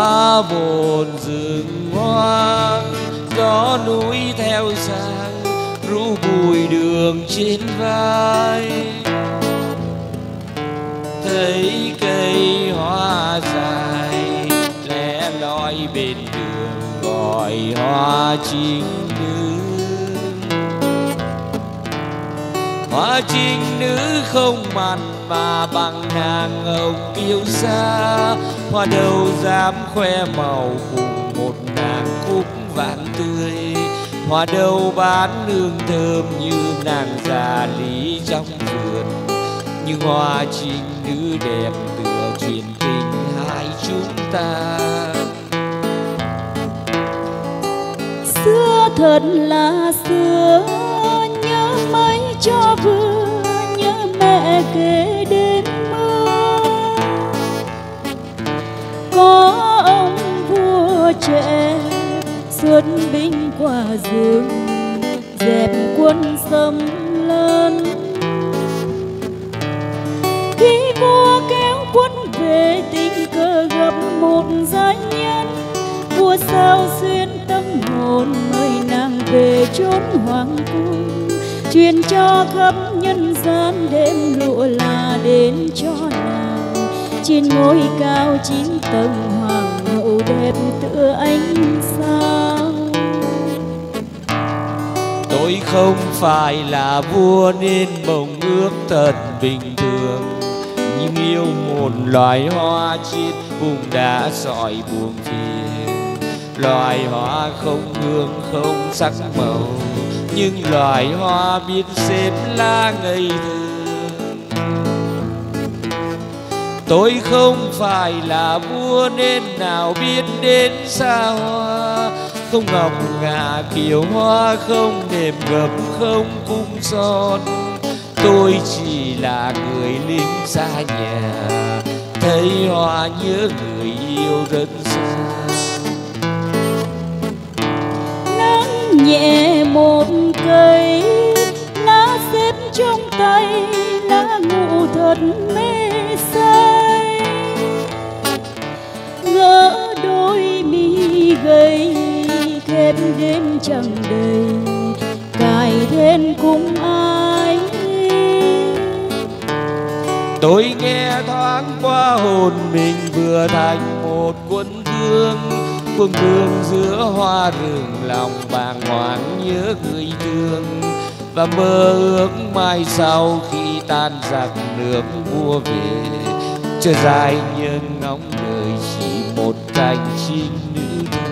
hoa bồn rừng hoang, gió núi theo sang rũ bụi đường trên vai. Thấy cây hoa dài lẻ loi bên đường gọi hoa trinh nữ. Hoa trinh nữ không mặn mà bằng nàng hồng kiêu sa, hoa đâu dám khoe màu cùng một nàng cúc vạn tươi. Hoa đâu bán hương thơm như nàng già lý trong vườn, nhưng hoa trinh nữ đẹp tựa chuyện tình hai chúng ta. Xưa thật là xưa, nhớ mấy cho vừa, nhớ mẹ kể đêm mưa. Có ông vua trẻ xuất binh qua rừng, dẹp quân xâm lấn. Khi vua kéo quân về tình cờ gặp một giai nhân, vua sao xuyên tâm hồn mời nàng về chốn hoàng cung, truyền cho khắp nhân gian đêm lụa là đến cho nàng. Trên ngôi cao 9 tầng hoàng hậu đẹp tựa ánh sao. Tôi không phải là vua nên mộng ước thật bình thường, nhưng yêu một loài hoa trên vùng đá sỏi buồn phiền. Loài hoa không hương không sắc màu, nhưng loài hoa biết xếp lá ngây thơ. Tôi không phải là vua nên nào biết đến xa hoa, không ngọc ngà kiều hoa, không đệm gấm không cung son. Tôi chỉ là người lính xa nhà, thấy hoa nhớ người yêu rất xa. Nắng nhẹ một cây, lá xếp trong tay, lá ngủ thật mê say. Gỡ đôi mi gầy, khép đêm chẳng đầy, cài thêm cùng ai. Tôi nghe thoáng qua hồn mình vừa thành một quân vương. Quân vương giữa hoa rừng lòng bàng hoàng nhớ người thương, và mơ ước mai sau khi tan giặc nước vua về, chờ dài nhưng ngóng đời chỉ một cánh chim nữ thôi.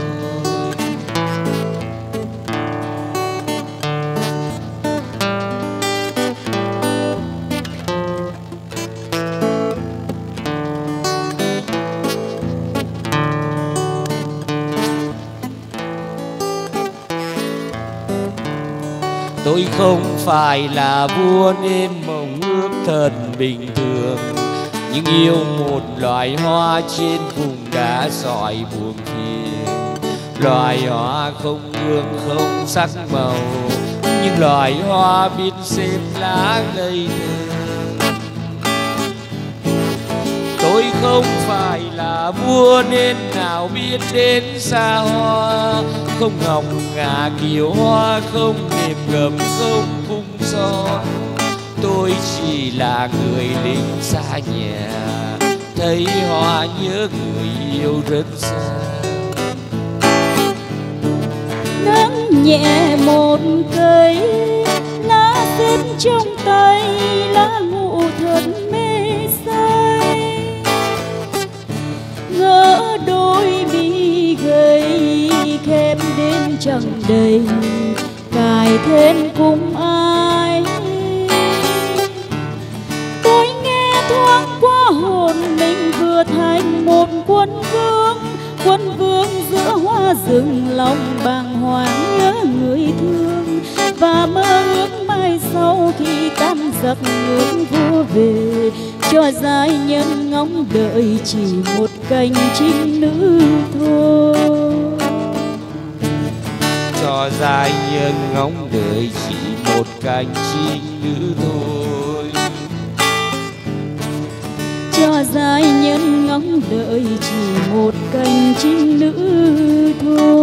Tôi không phải là vua nên mộng ước thật bình thường, nhưng yêu một loài hoa trên vùng đá sỏi buồn phiền. Loài hoa không hương không sắc màu, nhưng loài hoa biết xếp lá ngây thơ. Tôi không phải là vua nên nào biết đến xa hoa, không ngọc ngà kiều hoa, không đệm gấm không cung son. Tôi chỉ là người lính xa nhà, thấy hoa nhớ người yêu rất xa. Nắng nhẹ một cây, lá xếp trong tay, lá ngủ thật mê say. Gỡ đôi mi gầy, khép đêm chẳng đầy, cài thêm cùng ai. Tôi nghe thoáng qua hồn mình vừa thành một quân vương. Quân vương giữa hoa rừng lòng bàng hoàng nhớ người thương, và mơ ước mai sau khi tan giặc nước vua về, cho giai nhân ngóng đợi chỉ một cánh chim nữ thôi. Cho giai nhân ngóng đợi chỉ một cánh chim nữ thôi. cho giai nhân ngóng đợi chỉ một cành chim nữ thôi.